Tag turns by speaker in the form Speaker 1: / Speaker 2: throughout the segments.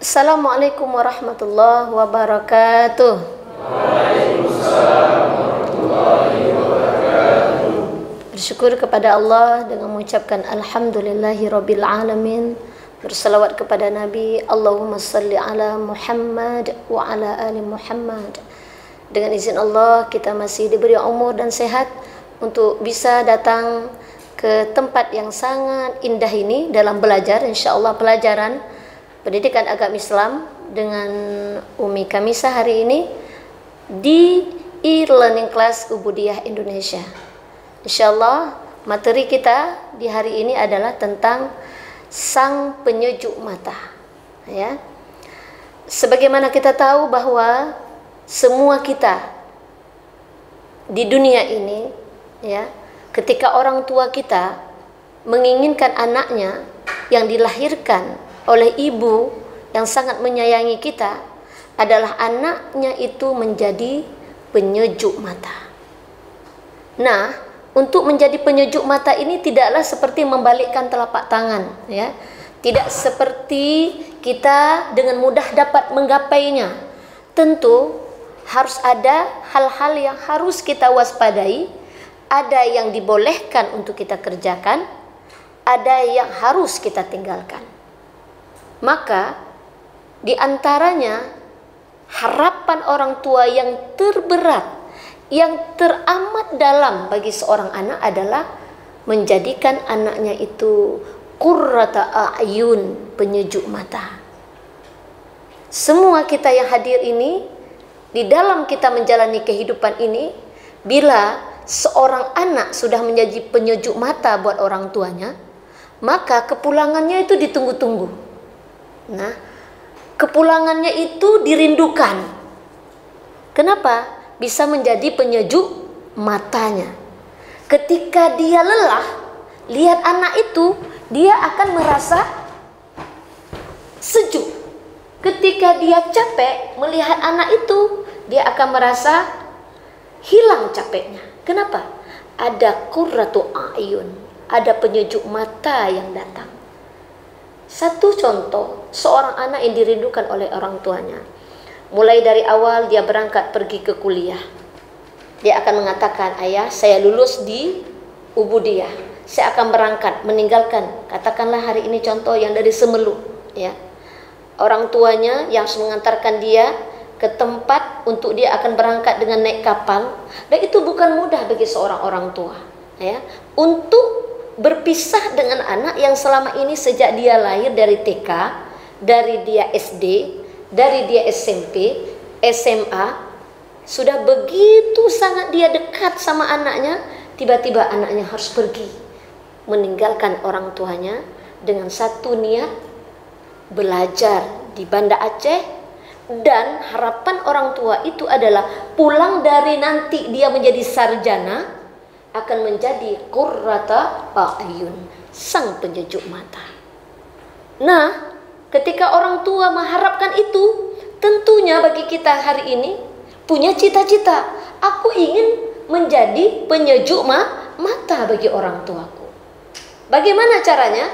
Speaker 1: Assalamualaikum warahmatullahi wabarakatuh.
Speaker 2: Waalaikumsalam warahmatullahi wabarakatuh.
Speaker 1: Bersyukur kepada Allah dengan mengucapkan alhamdulillahi rabbil alamin. Bersalawat kepada Nabi, Allahumma salli ala Muhammad wa ala ali Muhammad. Dengan izin Allah kita masih diberi umur dan sehat untuk bisa datang ke tempat yang sangat indah ini dalam belajar, insyaallah pelajaran pendidikan agama Islam dengan Umi Kamisa hari ini di e-learning class Ubudiyah Indonesia. Insyaallah materi kita di hari ini adalah tentang sang penyejuk mata, ya. Sebagaimana kita tahu bahwa semua kita di dunia ini, ya, ketika orang tua kita menginginkan anaknya yang dilahirkan oleh ibu yang sangat menyayangi kita adalah anaknya itu menjadi penyejuk mata. Nah, untuk menjadi penyejuk mata ini tidaklah seperti membalikkan telapak tangan, ya. Tidak seperti kita dengan mudah dapat menggapainya. Tentu harus ada hal-hal yang harus kita waspadai, ada yang dibolehkan untuk kita kerjakan, ada yang harus kita tinggalkan. Maka di antaranya harapan orang tua yang terberat, yang teramat dalam bagi seorang anak adalah menjadikan anaknya itu qurrata a'yun, penyejuk mata. Semua kita yang hadir ini, di dalam kita menjalani kehidupan ini, bila seorang anak sudah menjadi penyejuk mata buat orang tuanya, maka kepulangannya itu ditunggu-tunggu. Nah, kepulangannya itu dirindukan. Kenapa? Bisa menjadi penyejuk matanya. Ketika dia lelah, lihat anak itu, dia akan merasa sejuk. Ketika dia capek, melihat anak itu, dia akan merasa hilang capeknya. Kenapa? Ada qurratu a'yun, ada penyejuk mata yang datang. Satu contoh, seorang anak yang dirindukan oleh orang tuanya. Mulai dari awal dia berangkat pergi ke kuliah. Dia akan mengatakan, ayah, saya lulus di Ubudiyah. Saya akan berangkat, meninggalkan. Katakanlah hari ini contoh yang dari Semelu, ya. Orang tuanya yang mengantarkan dia ke tempat untuk dia akan berangkat dengan naik kapal. Dan itu bukan mudah bagi seorang orang tua, ya. Untuk berpisah dengan anak yang selama ini sejak dia lahir dari TK, dari dia SD, dari dia SMP, SMA, sudah begitu sangat dia dekat sama anaknya, tiba-tiba anaknya harus pergi, meninggalkan orang tuanya dengan satu niat belajar di Banda Aceh, dan harapan orang tua itu adalah pulang dari nanti dia menjadi sarjana akan menjadi qurrata a'yun, sang penyejuk mata. Nah, ketika orang tua mengharapkan itu, tentunya bagi kita hari ini punya cita-cita, aku ingin menjadi penyejuk mata bagi orang tuaku. Bagaimana caranya?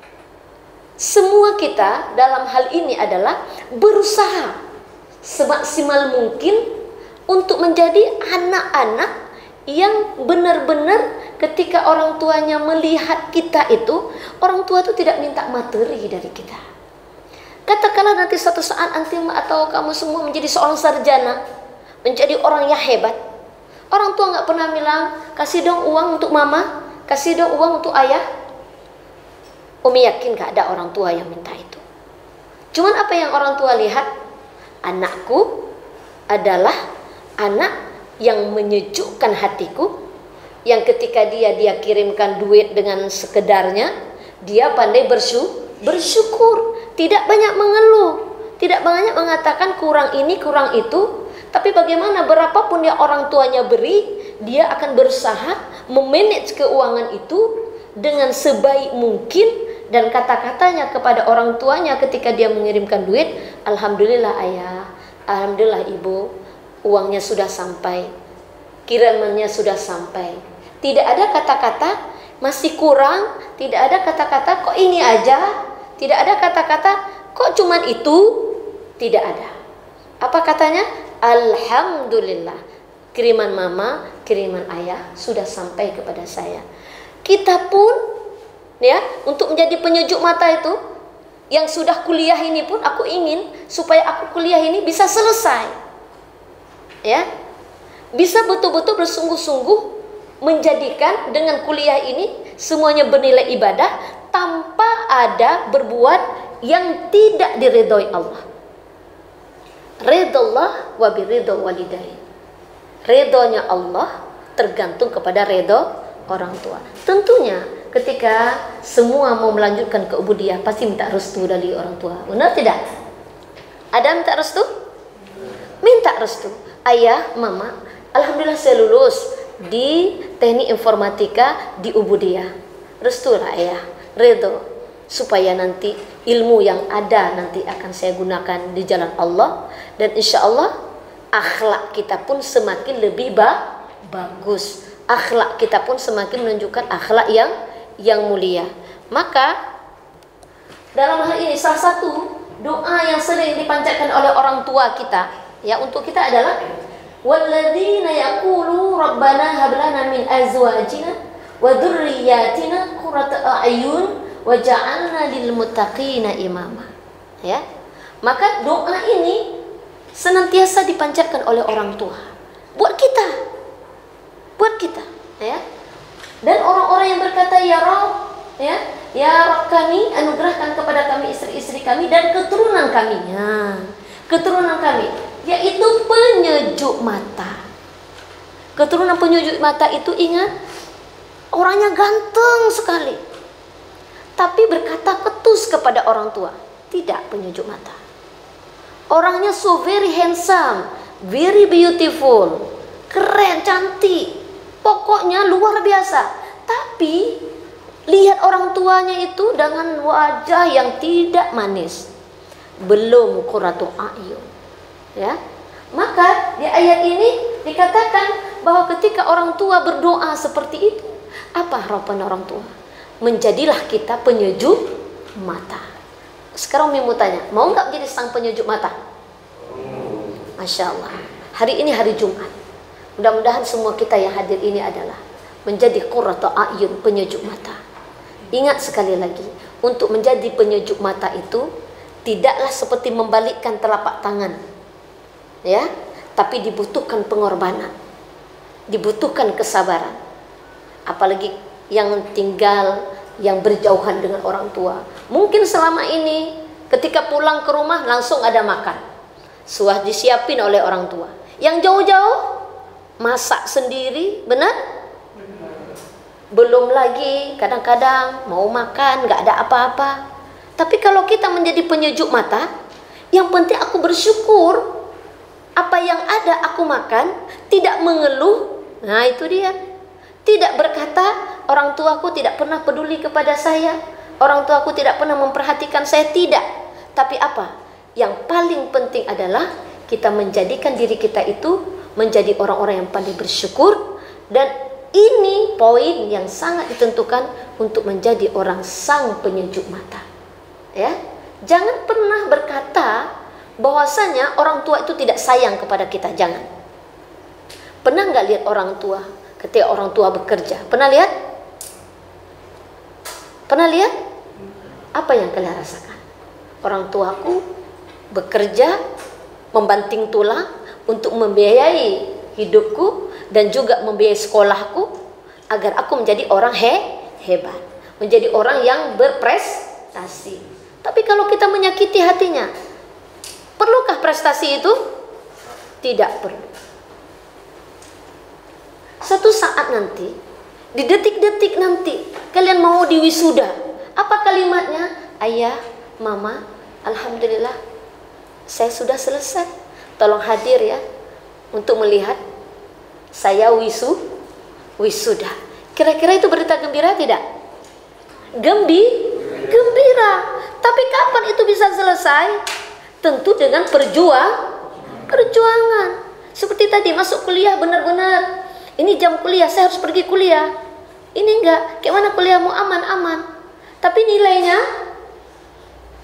Speaker 1: Semua kita dalam hal ini adalah berusaha semaksimal mungkin untuk menjadi anak-anak yang benar-benar ketika orang tuanya melihat kita itu, orang tua itu tidak minta materi dari kita. Katakanlah nanti suatu saat antum atau kamu semua menjadi seorang sarjana, menjadi orang yang hebat. Orang tua nggak pernah bilang, kasih dong uang untuk mama, kasih dong uang untuk ayah. Umi yakin gak ada orang tua yang minta itu. Cuman apa yang orang tua lihat? Anakku adalah anak yang menyejukkan hatiku, yang ketika dia kirimkan duit dengan sekedarnya, dia pandai bersyukur, tidak banyak mengeluh, tidak banyak mengatakan kurang ini, kurang itu. Tapi bagaimana berapapun dia orang tuanya beri, dia akan berusaha memanage keuangan itu dengan sebaik mungkin, dan kata-katanya kepada orang tuanya ketika dia mengirimkan duit, alhamdulillah ayah, alhamdulillah ibu, uangnya sudah sampai, kirimannya sudah sampai. Tidak ada kata-kata masih kurang, tidak ada kata-kata kok ini aja, tidak ada kata-kata Kok cuman itu? Tidak ada. Apa katanya? Alhamdulillah, kiriman mama, kiriman ayah sudah sampai kepada saya. Kita pun ya, untuk menjadi penyejuk mata itu, yang sudah kuliah ini pun aku ingin supaya aku kuliah ini bisa selesai. Ya. Bisa betul-betul bersungguh-sungguh menjadikan dengan kuliah ini semuanya bernilai ibadah tanpa ada berbuat yang tidak diridhoi Allah. Ridallah wa biridho walidain. Ridhonya Allah tergantung kepada ridho orang tua. Tentunya ketika semua mau melanjutkan ke ubudiyah pasti minta restu dari orang tua. Benar tidak? Ada minta restu? Minta restu. Ayah, mama, alhamdulillah saya lulus di teknik informatika di ubudiyah. Restulah ayah, ridho, supaya nanti ilmu yang ada nanti akan saya gunakan di jalan Allah, dan insya Allah akhlak kita pun semakin lebih bagus. Akhlak kita pun semakin menunjukkan akhlak yang mulia. Maka dalam hal ini salah satu doa yang sering dipanjatkan oleh orang tua kita ya untuk kita adalah walladzina yaqulu rabbana hab lana min azwajina wa dzurriyyatina qurrata a'yun waj'alna lil muttaqina imama. Ya. Maka doa ini senantiasa dipanjatkan oleh orang tua buat kita. Buat kita, ya. Dan orang-orang yang berkata ya Rabb, ya Rabb kami, anugerahkan kepada kami istri-istri kami dan keturunan kami. Ya. Keturunan kami yaitu penyejuk mata. Keturunan penyejuk mata itu ingat orangnya ganteng sekali, tapi berkata ketus kepada orang tua, tidak penyejuk mata. Orangnya so very handsome, very beautiful, keren, cantik, pokoknya luar biasa. Tapi lihat orang tuanya itu dengan wajah yang tidak manis, belum qurratu a'yun. Ya, maka di ayat ini dikatakan bahwa ketika orang tua berdoa seperti itu, apa harapan orang tua? Menjadilah kita penyejuk mata. Sekarang Umi mau tanya, mau nggak jadi sang penyejuk mata? Masya Allah. Hari ini hari Jumat. Mudah-mudahan semua kita yang hadir ini adalah menjadi qurratu a'yun, penyejuk mata. Ingat sekali lagi, untuk menjadi penyejuk mata itu tidaklah seperti membalikkan telapak tangan, ya, tapi dibutuhkan pengorbanan, dibutuhkan kesabaran. Apalagi yang tinggal, yang berjauhan dengan orang tua. Mungkin selama ini ketika pulang ke rumah langsung ada makan, sudah disiapin oleh orang tua. Yang jauh-jauh masak sendiri, benar? Belum lagi kadang-kadang mau makan nggak ada apa-apa. Tapi kalau kita menjadi penyejuk mata, yang penting aku bersyukur apa yang ada aku makan, tidak mengeluh. Nah itu dia. Tidak berkata orang tuaku tidak pernah peduli kepada saya, orang tuaku tidak pernah memperhatikan saya, tidak. Tapi apa? Yang paling penting adalah kita menjadikan diri kita itu menjadi orang-orang yang paling bersyukur. Dan ini poin yang sangat ditentukan untuk menjadi orang sang penyejuk mata. Ya, jangan pernah berkata bahwasanya orang tua itu tidak sayang kepada kita. Jangan. Pernah nggak lihat orang tua ketika orang tua bekerja? Pernah lihat? Pernah lihat? Apa yang kalian rasakan? Orang tuaku bekerja membanting tulang untuk membiayai hidupku dan juga membiayai sekolahku agar aku menjadi orang hebat, menjadi orang yang berprestasi. Tapi kalau kita menyakiti hatinya, perlukah prestasi itu? Tidak perlu. Satu saat nanti, di detik-detik nanti, kalian mau diwisuda. Apa kalimatnya? Ayah, mama, alhamdulillah, saya sudah selesai. Tolong hadir ya, untuk melihat saya wisuda. Kira-kira itu berita gembira tidak? Gembira. Tapi kapan itu bisa selesai? Tentu dengan perjuangan. Seperti tadi masuk kuliah benar-benar. Ini jam kuliah, saya harus pergi kuliah. Ini enggak, kayak mana kuliahmu aman-aman. Tapi nilainya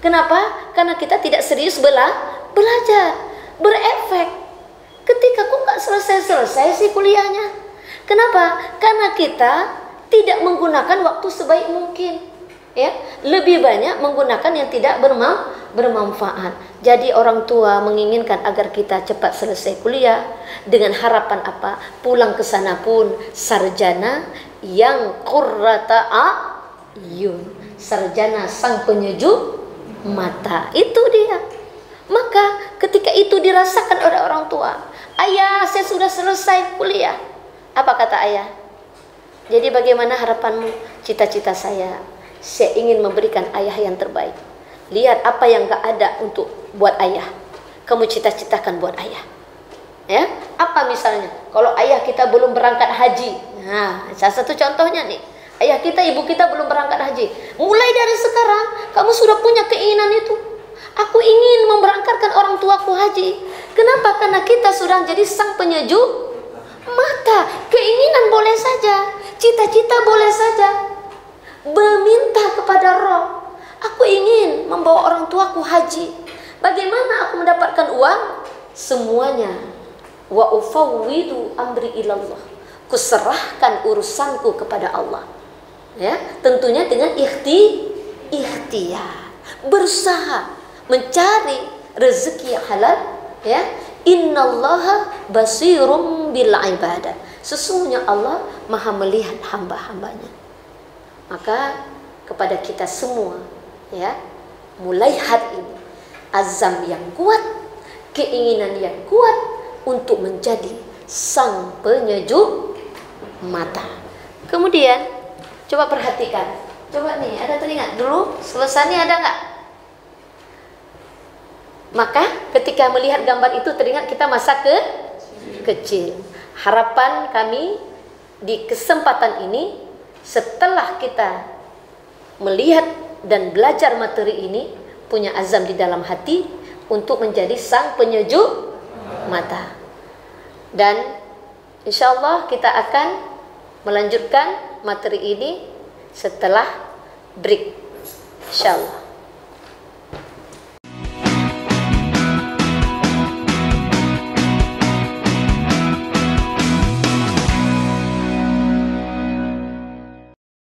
Speaker 1: Kenapa? Karena kita tidak serius belajar. Berefek. Ketika kok nggak selesai-selesai sih kuliahnya? Kenapa? Karena kita tidak menggunakan waktu sebaik mungkin. Ya, lebih banyak menggunakan yang tidak bermanfaat. Jadi orang tua menginginkan agar kita cepat selesai kuliah dengan harapan apa? Pulang ke sana pun sarjana yang qurrata a'yun, sarjana sang penyejuk mata. Itu dia. Maka ketika itu dirasakan oleh orang tua, ayah, saya sudah selesai kuliah. Apa kata ayah? Jadi bagaimana harapanmu? Cita-cita saya ingin memberikan ayah yang terbaik. Lihat apa yang gak ada untuk buat ayah, kamu cita-citakan buat ayah. Ya, apa misalnya? Kalau ayah kita belum berangkat haji, nah, salah satu contohnya nih, ayah kita, ibu kita belum berangkat haji. Mulai dari sekarang, kamu sudah punya keinginan itu. Aku ingin memberangkatkan orang tuaku haji. Kenapa? Karena kita sudah jadi sang penyejuk mata. Keinginan boleh saja, cita-cita boleh saja. Meminta kepada Roh, aku ingin membawa orang tuaku haji. Bagaimana aku mendapatkan uang? Semuanya. Wa ufawwidu amri ilallah. Kuserahkan urusanku kepada Allah. Ya, tentunya dengan ikhtiar, berusaha mencari rezeki yang halal. Ya, innallaha basirum bil ibadah. Sesungguhnya Allah Maha melihat hamba-hambanya. Maka kepada kita semua, ya, mulai hari ini azam yang kuat, keinginan yang kuat untuk menjadi sang penyejuk mata. Kemudian coba perhatikan, coba nih, ada teringat dulu selesai ini ada nggak? Maka ketika melihat gambar itu teringat kita masa kecil. Harapan kami di kesempatan ini, setelah kita melihat dan belajar materi ini, punya azam di dalam hati untuk menjadi sang penyejuk mata. Dan insya Allah kita akan melanjutkan materi ini setelah break, insya Allah.